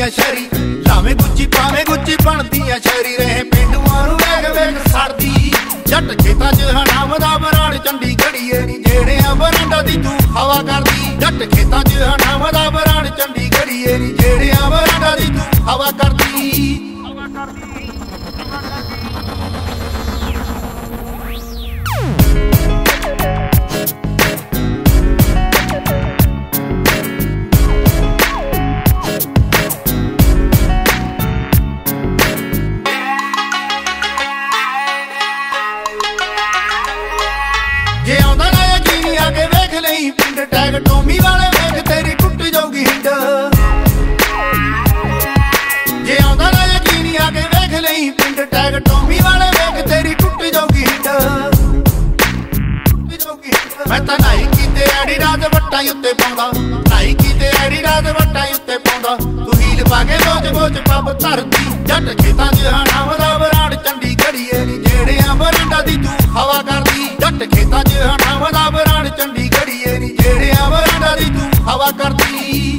ਬਣਦੀਆਂ ਸ਼ਹਿਰੀ, ਲਾਵੇਂ ਗੁੱਚੀ ਪਾਵੇਂ ਗੁੱਚੀ ਬਣਦੀਆਂ ਸ਼ਹਿਰੀ। ਰਹੇ ਪਿੰਡੂਆਂ ਨੂੰ ਵੇਖ ਵੇਖ ਸੜਦੀ, ਜੱਟ ਖੇਤਾਂ 'ਚ ਹਨਾਵਦਾ ਬਰਾੜ ਚੰਡੀਗੜ੍ਹੀਏ ਨੀ ਜਿਹੜਿਆਂ ਬਰਾਂਡਾ ਦੀ ਤੂੰ ਹਵਾ ਕਰਦੀ। ਜੱਟ ਖੇਤਾਂ 'ਚ ਹਨਾਵਦਾ ਬਰਾੜ ਚੰਡੀਗੜ੍ਹੀਏ ਨੀ ਜਿਹੜਿਆਂ ਬਰਾਂਡਾ ਦੀ ਤੂੰ ਹਵਾ ਕਰਦੀ। ਜੇ ਆਉਂਦਾ ਨਾ ਯਕੀਨ ਆ ਕੇ ਵੇਖ ਲਈ ਪਿੰਡ ਟੈਗ ਟੋਮੀ ਵਾਲੇ ਵੇਖ ਤੇਰੀ ਟੁੱਟ ਜਾਊਗੀ ਹਿੰਡ। ਜੇ ਆਉਂਦਾ ਨਾ ਯਕੀਨ ਆ ਕੇ ਵੇਖ ਲਈ ਪਿੰਡ ਟੈਗ ਟੋਮੀ ਵਾਲੇ ਵੇਖ ਤੇਰੀ ਟੁੱਟ ਜਾਊਗੀ ਹਿੰਡ। ਮੈਂ ਤਾਂ ਨਾਈ ਕੀਤੇ ਐਡੀ ਰਾਤ ਵੱਟਾਂ ਉੱਤੇ ਪਾਉਂਦਾ, ਨਾਈ ਕੀਤੇ ਐਡੀ ਰਾਤ ਵੱਟਾਂ ਉੱਤੇ ਪਾਉਂਦਾ। ਤੂੰ ਹੀਲ ਪਾ ਕੇ ਰੋਜ਼ ਰੋਜ਼ ਪੱਬ ਧਰਦੀ। ਜੱਟ ਖੇਤਾਂ 'ਚ ਹਨਾਵਦਾ ਬਰਾੜ ਚੰਡੀਗੜ੍ਹੀਏ ਨੀ ਜਿਹੜਿਆਂ ਬਰਾਂਡਾ ਦੀ ਤੂੰ ਹਵਾ ਕਰਦੀ। ਜੱਟ ਖੇਤਾਂ 'ਚ ਹਨਾਵਦਾ ਬਰਾੜ ਚੰਡੀਗੜ੍ਹੀਏ ਨੀ ਜਿਹੜਿਆਂ ਬਰਾਂਡਾ ਦੀ ਤੂੰ ਹਵਾ ਕਰਦੀ।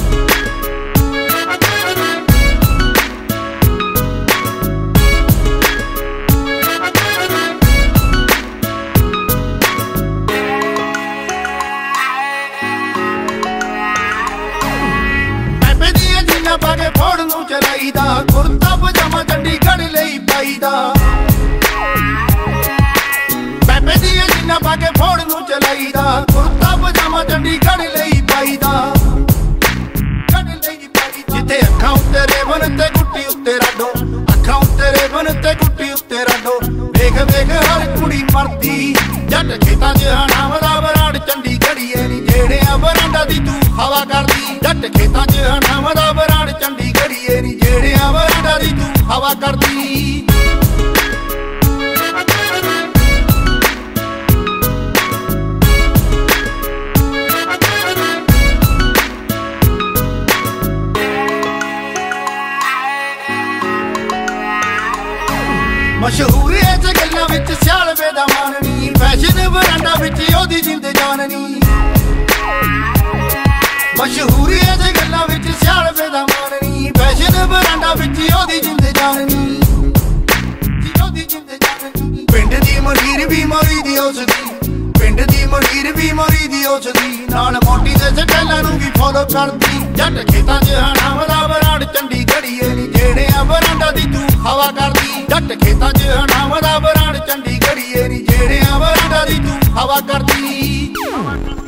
ਪਾ ਕੇ ਫੋੜ ਨੂੰ ਚਲਾਈਦਾ, ਕੁਰਤਾ ਪਜਾਮਾ ਚੰਡੀਗੜ੍ਹ ਲਈ ਪਾਈਦਾ। ਪੈਪੇ ਦੀਆਂ ਜੀਨਾਂ ਪਾ ਕੇ ਫੋੜ ਨੂੰ ਚਲਾਈਦਾ, ਕੁਰਤਾ ਪਜਾਮਾ ਚੰਡੀਗੜ੍ਹ ਲਈ ਪਾਈਦਾ। ਜਿੱਥੇ ਅੱਖਾਂ ਉੱਤੇ ਰੇਵਨ ਤੇ ਗੁੱਟੀ ਉੱਤੇ ਰਾਡੋ, ਅੱਖਾਂ ਉੱਤੇ ਰੇਵਨ ਤੇ ਗੁੱਟੀ ਉੱਤੇ ਰਾਡੋ। ਵੇਖ ਵੇਖ ਹਰ ਕੁੜੀ ਮਰਦੀ। ਜੱਟ ਖੇਤਾਂ 'ਚ ਹਨਾਵਦਾ ਬਰਾੜ ਚੰਡੀਗੜ੍ਹੀਏ ਨੀ ਜਿਹੜਿਆਂ ਬਰਾਂਡਾ ਦੀ ਤੂੰ ਹਵਾ ਕਰਦੀ। ਜੱਟ ਖੇਤਾਂ 'ਚ ਹਨਾਵਦਾ ਬਰਾੜ ਚੰਡੀਗੜ੍ਹੀਏ ਨੀ ਜਿਹੜਿਆਂ ਬਰਾਂਡਾ ਦੀ ਤੂੰ ਹਵਾ ਕਰਦੀ। ਮਸ਼ਹੂਰ ਇਸ ਗੱਲਾਂ ਵਿੱਚ ਸਿਆਲਵੇ ਦਾ ਮਾਨਣੀ, ਫੈਸ਼ਨ ਬਰਾਂਡਾ ਵਿੱਚ ਉਹਦੀ ਜਿੰਦ ਜਾਨਣੀ। ਮਸ਼ਹੂਰ ਇਸ ਗੱਲਾਂ ਵਿੱਚ ਸਿਆਲਵੇ ਦਾ ਮਾਨਣੀ, ਫੈਸ਼ਨ ਬਰਾਂਡਾ ਵਿੱਚ ਉਹਦੀ ਜਿੰਦ ਜਾਨਣੀ। ਪਿੰਡ ਦੀ ਮਨੀਰ ਵੀ ਮੋਰੀ ਦੀ ਉਸਦੀ, ਪਿੰਡ ਦੀ ਮਨੀਰ ਵੀ ਮੋਰੀ ਦੀ ਉਸਦੀ। ਨਾਲ ਮੋਟੀ ਦੇ ਸਟਾਈਲਾਂ ਨੂੰ ਵੀ ਫੋਲੋ ਕਰਦੀ। ਜੱਟ ਖੇਤਾਂ 'ਚ ਹਨਾਵਦਾ ਬਰਾੜ ਚੰਡੀਗੜ੍ਹੀਏ ਨੀ ਜਿਹੜਿਆਂ ਬਰਾਂਡਾ ਦੀ ਤੂੰ ਹਵਾ ਕਰਦੀ। ਜੱਟ ਖੇਤਾਂ 'ਚ ਹਨਾਵਦਾ ਬਰਾੜ ਚੰਡੀਗੜ੍ਹੀਏ ਨੀ ਜਿਹੜਿਆਂ ਬਰਾਂਡਾ ਦੀ ਤੂੰ ਹਵਾ ਕਰਦੀ।